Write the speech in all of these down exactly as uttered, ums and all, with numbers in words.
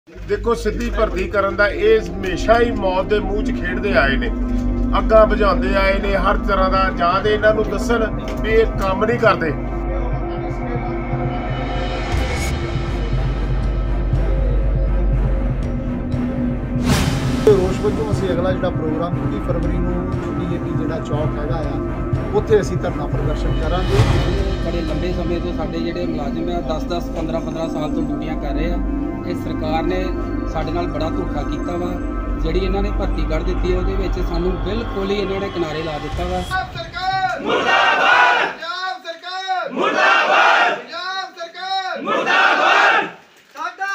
देखो सीधी भर्ती करन दा ये हमेशा ही मौत के मूँह च खेडते आए ने, अग्गां बुझाते आए ने हर तरह का। जां ते इन्हां नूं दस्सण भी ये काम नहीं करते। रोष वजों असीं अगला जिहड़ा प्रोग्राम इक्की फरवरी नूं डी ए पी जिहड़ा चौक हैगा आ उत्थे असीं धरना प्रदर्शन करांगे। बड़े लंबे समय तो साडे जिहड़े मुलाजिम है दस दस पंद्रह पंद्रह साल तो ड्यूटियां कर रहे हैं। ये सरकार ने साडे नाल बड़ा धोखा कीता वा। जिहड़ी इन्हां ने भर्ती कर दित्ती उहदे विच सानूं बिल्कुल ही इन्हां ने किनारे ला दित्ता वा। सरकार मुर्दाबाद, पंजाब सरकार मुर्दाबाद, पंजाब सरकार मुर्दाबाद। साडा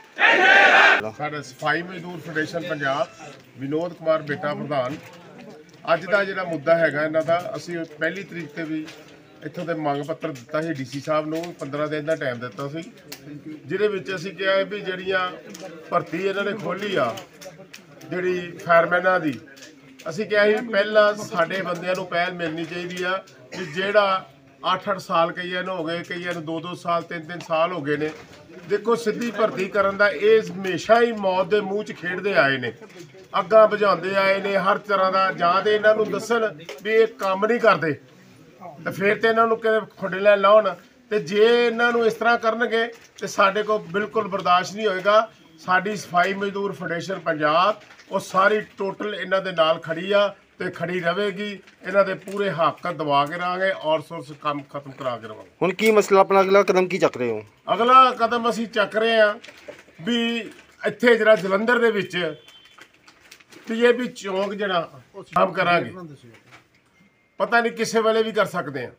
हक साडा सफाई मजदूर फेडरेशन पंजाब विनोद कुमार बेटा प्रधान अज का जिहड़ा मुद्दा हैगा इन्हां दा, असीं पहली तरीक ते भी इत्थों दे मंग पत्र दिता है डी सी साहब नूं, पंद्रह दिन का टाइम दिता सी, जिहदे विच असीं कहा भी जिहड़ियां भर्ती इन्हां ने खोली आ जिहड़ी फायरमैनां दी, असीं कहा भी पहला साडे बंदियां नूं पहल मिलनी चाहिदी आ कि जिहड़ा अठ अठ साल कईयां नूं हो गए, कईयां नूं दो दो साल तीन तीन साल हो गए ने। देखो सीधी भर्ती करन दा ये हमेशा ही मौत के मूँह च खेडते आए ने, अग्गां बुझाते आए ने हर तरह का। जां ते इन्हां नूं दस्सण भी ये काम नहीं करते तो फिर तो इन्हों खुडले लाउन, तो जे इन्हों इस तरह करनगे तो साडे को बिल्कुल बर्दाश्त नहीं होएगा। साडी सफाई मजदूर फेडरेशन पंजाब वो सारी टोटल इन्हों दे नाल खड़ी आ ते खड़ी रहेगी। इन्हों दे पूरे हक दबा के रहांगे और सोर्स काम खत्म करा के रहांगे। हुण की मसला अपना अगला कदम की चक रहे हो? अगला कदम असीं चक रहे हैं भी इत्थे जिहड़ा जलंधर दे विच पी ए पी चौंक जिहड़ा काम करांगे, पता नहीं किसी वेले भी कर सकते हैं।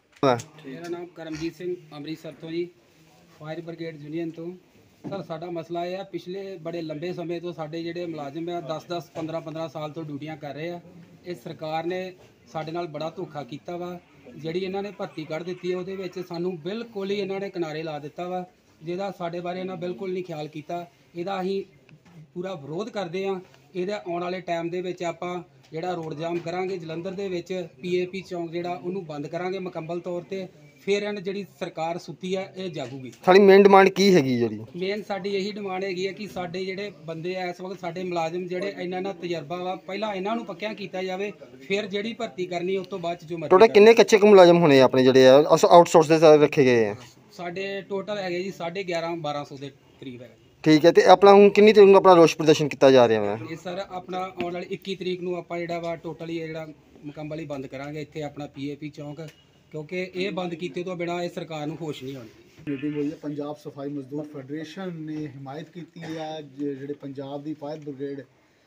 मेरा नाम करमजीत सिंह अमृतसर तो जी, फायर ब्रिगेड यूनियन तो। सर साडा मसला यह है, पिछले बड़े लंबे समय तो साडे जिहड़े मुलाजिम है दस दस पंद्रह पंद्रह साल तो ड्यूटियां कर रहे हैं। इस सरकार ने साडे नाल बड़ा धोखा कीता वा। जिहड़ी इन्हां ने भर्ती कर दित्ती है उहदे विच सानूं बिल्कुल ही इन्हां ने किनारे ला दित्ता वा, जिहदा साडे बारे इन्हां बिल्कुल नहीं ख्याल कीता। इहदा असीं पूरा विरोध करदे हां। इहदे आउण वाले टाइम दे विच आपां ਜਿਹੜਾ रोड जाम करांगे जलंधर ਦੇ ਵਿੱਚ पी ए पी चौंक ਜਿਹੜਾ ਉਹਨੂੰ ਬੰਦ ਕਰਾਂਗੇ ਮੁਕੰਮਲ ਤੌਰ ਤੇ। ਫਿਰ ਇਹਨਾਂ ਜਿਹੜੀ ਸਰਕਾਰ ਸੁੱਤੀ ਹੈ ਇਹ ਜਾਗੂਗੀ। ਸਾਡੀ ਮੇਨ ਡਿਮਾਂਡ ਕੀ ਹੈਗੀ? ਜਿਹੜੀ ਮੇਨ ਸਾਡੀ ਇਹੀ ਡਿਮਾਂਡ ਹੈਗੀ ਹੈ ਕਿ ਸਾਡੇ ਜਿਹੜੇ ਬੰਦੇ ਆ ਇਸ ਵਕਤ ਸਾਡੇ ਮੁਲਾਜ਼ਮ ਜਿਹੜੇ ਇਹਨਾਂ ਨਾਲ ਤਜਰਬਾ ਵਾ, ਪਹਿਲਾਂ ਇਹਨਾਂ ਨੂੰ ਪੱਕਿਆਂ ਕੀਤਾ ਜਾਵੇ, ਫਿਰ ਜਿਹੜੀ ਭਰਤੀ ਕਰਨੀ ਉਸ ਤੋਂ ਬਾਅਦ ਚ ਜੋ ਮਰਜ਼ੀ। ਟੋਟਲ ਕਿੰਨੇ ਕੱਚੇ ਕੁ ਮੁਲਾਜ਼ਮ ਹੋਣੇ ਆਪਣੇ ਜਿਹੜੇ ਆ ਆਊਟਸੋਰਸ ਦੇ ਸਾਰੇ ਰੱਖੇ ਗਏ ਆ? ਸਾਡੇ ਟੋਟਲ ਹੈਗੇ ਜੀ ਸਾਢੇ ਗਿਆਰਾਂ ਬਾਰਾਂ ਸੌ ਦੇ ਕਰੀਬ ਹੈ। ठीक है, तो अपना हूँ किन्नी तरीक नूं अपना रोष प्रदर्शन किया जा रहा है? ये सर अपना आने वाली इक्की तरीक नूं आपां जिहड़ा वा टोटली जिहड़ा मुकम्मल ही बंद करांगे इत्थे अपना पी ए पी चौंक, क्योंकि ये बंद कीते तो बिना इस सरकार नूं होश नहीं आउणी। मीटिंग हुई है, पंजाब सफाई मजदूर फेडरेशन ने हिमायत की है जिहड़े पंजाब की फायर ब्रिगेड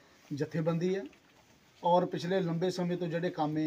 जथेबंदी है और पिछले लंबे समय तो जिहड़े कामे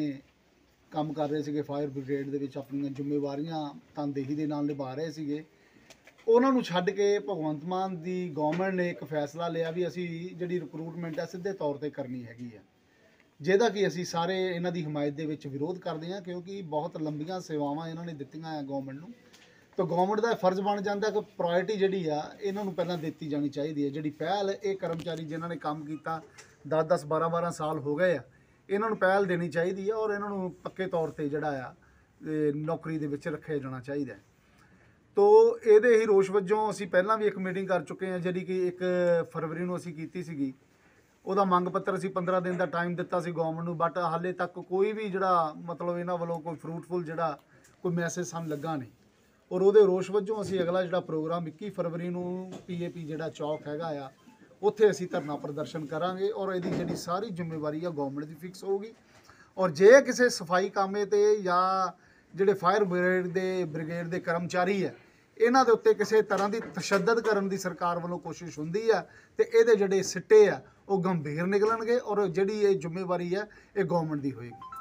काम कर रहे थे फायर ब्रिगेड दे विच अपनी जिम्मेवारियां तनदेही दे नाल निभा रहे थे, उन्होंने छड्ड के भगवंत मान की गौरमेंट ने एक फैसला लिया भी असी जी रिक्रूटमेंट है सीधे तौर पर करनी हैगी है, जिहदा कि असी सारे इन्हां दी हिमायत दे विच विरोध करते हैं, क्योंकि बहुत लंबियां सेवावां इन्होंने दित्तियां है गौरमेंट नूं। तो गौरमेंट का फर्ज बन जाता कि प्रायोरिटी जिहड़ी आ इन्हां नूं पहलां दित्ती जानी चाहिए है। जिहड़ी पहल ये कर्मचारी जिन्होंने काम किया दस दस बारह बारह साल हो गए आ इन्हां नूं पहल देनी चाहिए है और इन्हां नूं पक्के तौर पर जिहड़ा आ नौकरी दे विच रखिया जाना चाहिए। तो ये ही रोष वजों असी पहला भी एक मीटिंग कर चुके हैं जी कि एक फरवरी नूं असी कीती सीगी, उहदा मंग पत्र असी पंद्रह दिन का टाइम दिता सी गौरमेंट नूं, बट हाले तक कोई भी जिहड़ा मतलब इन्हां वल्लों कोई फ्रूटफुल जिहड़ा कोई मैसेज सानूं लगा नहीं। और उहदे रोष वजों असी अगला जिहड़ा प्रोग्राम इक्की फरवरी नूं पी ए पी जिहड़ा चौक हैगा आ उत्थे असी धरना प्रदर्शन करांगे और इहदी जिहड़ी सारी जिम्मेवारी आ गौरमेंट दी फिक्स होगी। और जे किसी सफाई कामे ते या जिहड़े फायर ब्रिगेड दे ब्रिगेड दे कर्मचारी है इन्हां दे उत्ते किसी तरह की तशद्दद करन दी सरकार वालों कोशिश हुंदी है तो ये जिहड़े सिट्टे आ वो गंभीर निकलणगे और जिहड़ी ये जिम्मेवारी है ये गौरमेंट दी होएगी।